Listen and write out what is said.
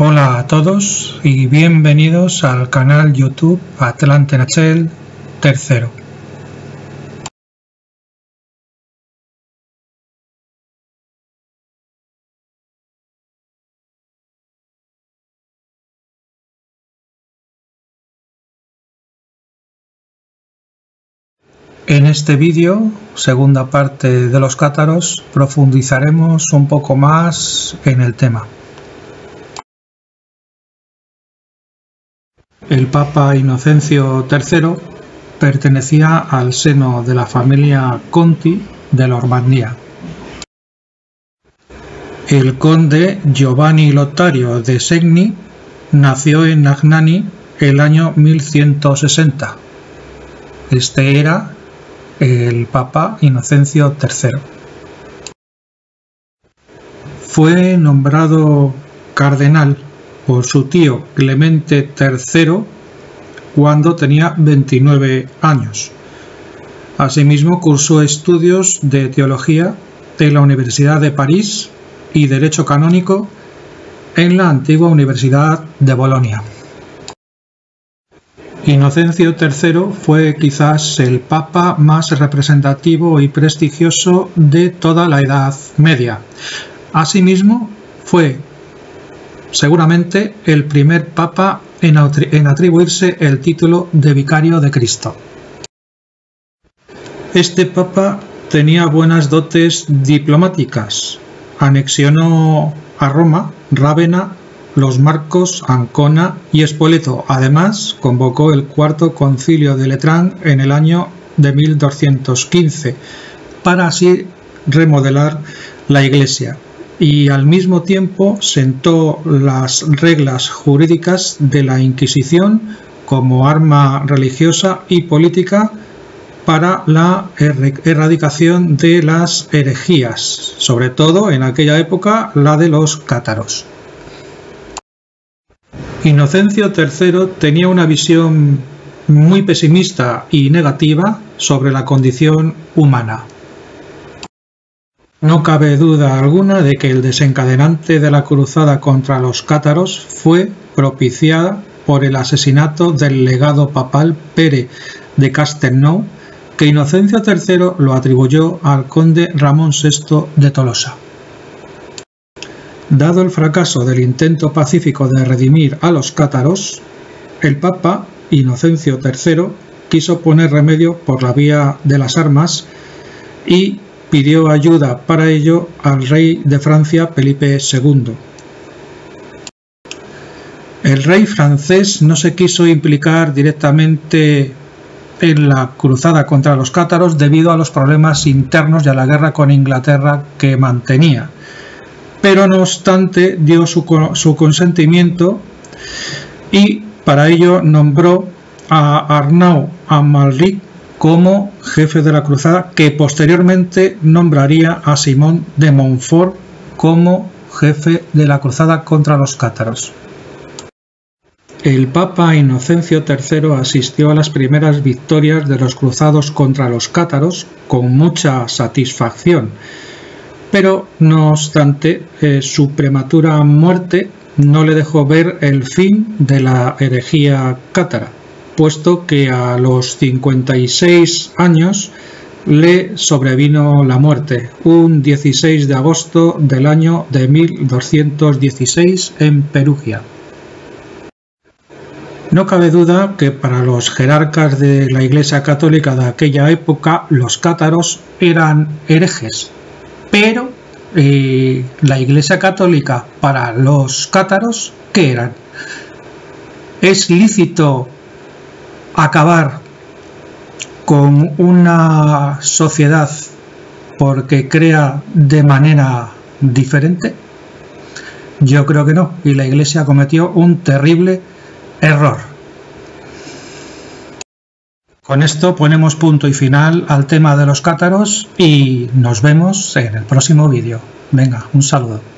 Hola a todos y bienvenidos al canal YouTube Atlante Nachel III. En este vídeo, segunda parte de los cátaros, profundizaremos un poco más en el tema. El Papa Inocencio III pertenecía al seno de la familia Conti de Normandía. El conde Giovanni Lotario de Segni nació en Agnani el año 1160. Este era el Papa Inocencio III. Fue nombrado cardenal por su tío Clemente III cuando tenía 29 años. Asimismo, cursó estudios de teología en la Universidad de París y Derecho Canónico en la antigua Universidad de Bolonia. Inocencio III fue quizás el papa más representativo y prestigioso de toda la Edad Media. Asimismo, fue seguramente el primer papa en atribuirse el título de vicario de Cristo. Este papa tenía buenas dotes diplomáticas. Anexionó a Roma, Rávena, los Marcos, Ancona y Spoleto. Además, convocó el cuarto concilio de Letrán en el año de 1215 para así remodelar la Iglesia y al mismo tiempo sentó las reglas jurídicas de la Inquisición como arma religiosa y política para la erradicación de las herejías, sobre todo en aquella época la de los cátaros. Inocencio III tenía una visión muy pesimista y negativa sobre la condición humana. No cabe duda alguna de que el desencadenante de la cruzada contra los cátaros fue propiciada por el asesinato del legado papal Pere de Castelnau, que Inocencio III lo atribuyó al conde Ramón VI de Tolosa. Dado el fracaso del intento pacífico de redimir a los cátaros, el Papa Inocencio III quiso poner remedio por la vía de las armas y pidió ayuda para ello al rey de Francia Felipe II. El rey francés no se quiso implicar directamente en la cruzada contra los cátaros debido a los problemas internos y a la guerra con Inglaterra que mantenía. Pero no obstante dio su consentimiento y para ello nombró a Arnaud Amalric como jefe de la cruzada, que posteriormente nombraría a Simón de Montfort como jefe de la cruzada contra los cátaros. El Papa Inocencio III asistió a las primeras victorias de los cruzados contra los cátaros con mucha satisfacción, pero no obstante su prematura muerte no le dejó ver el fin de la herejía cátara, puesto que a los 56 años le sobrevino la muerte, un 16 de agosto del año de 1216 en Perugia. No cabe duda que para los jerarcas de la Iglesia Católica de aquella época los cátaros eran herejes, pero la Iglesia Católica para los cátaros, ¿qué eran? ¿Es lícito acabar con una sociedad porque crea de manera diferente? Yo creo que no, y la Iglesia cometió un terrible error. Con esto ponemos punto y final al tema de los cátaros y nos vemos en el próximo vídeo. Venga, un saludo.